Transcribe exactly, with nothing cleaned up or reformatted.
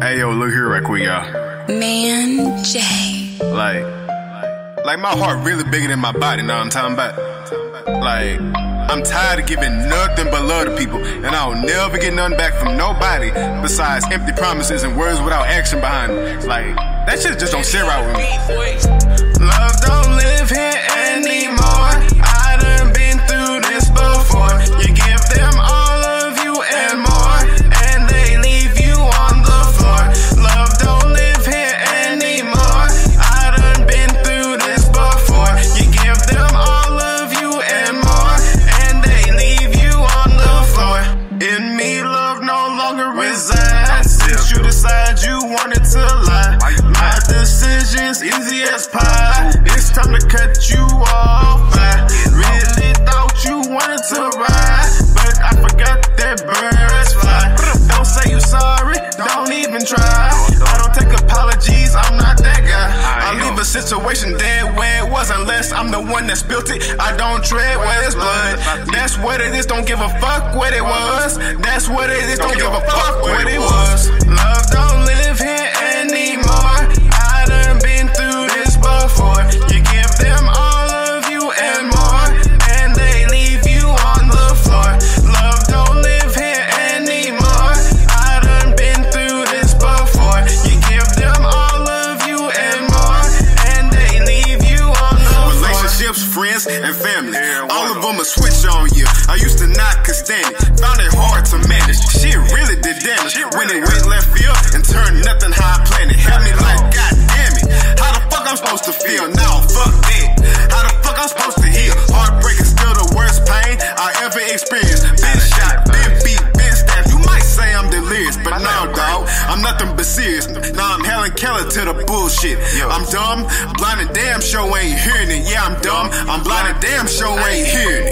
Hey, yo, look here right quick, y'all. Man J. Like, like my heart really bigger than my body, know what I'm talking about? Like, I'm tired of giving nothing but love to people, and I'll never get nothing back from nobody besides empty promises and words without action behind them. Like, that shit just don't sit right with me. Love don't live here anymore. I done been through this before. You give them all of you and more, and they leave you on the floor. Love don't live here anymore. I done been through this before. You give them all of you and more, and they leave you on the floor. In me, love no longer resides. Since you decide you wanted to lie, my decisions easy as pie. It's time to cut you off. I really thought you wanted to ride, but I forgot that birds fly. Don't say you sorry, don't even try. I don't take apologies, I'm not that guy. I leave a situation dead where it was, unless I'm the one that spilt it. I don't tread where it's blood. That's what it is, don't give a fuck what it was. That's what it is, don't give a fuck what it was. Love don't live here anymore. I done been through this before. You give them all of you and more, and they leave you on the floor. Love don't live here anymore. I done been through this before. You give them all of you and more, and they leave you on the floor. Relationships, friends, and family, all of them a switch on you. I used to not could stand it, found it hard to manage. Shit really did damage when it went left field and turned nothing how I planned it. Had me like, God damn it, how the fuck I'm supposed to feel? Now fuck that, how the fuck I'm supposed to heal? Heartbreak is still the worst pain I ever experienced. Been shot, been beat, been stabbed. You might say I'm delirious, but now, dog, I'm nothing but serious. Now I'm Helen Keller to the bullshit. I'm dumb, blind and damn sure ain't hearing it. Yeah, I'm dumb, I'm blind and damn sure ain't hearing it.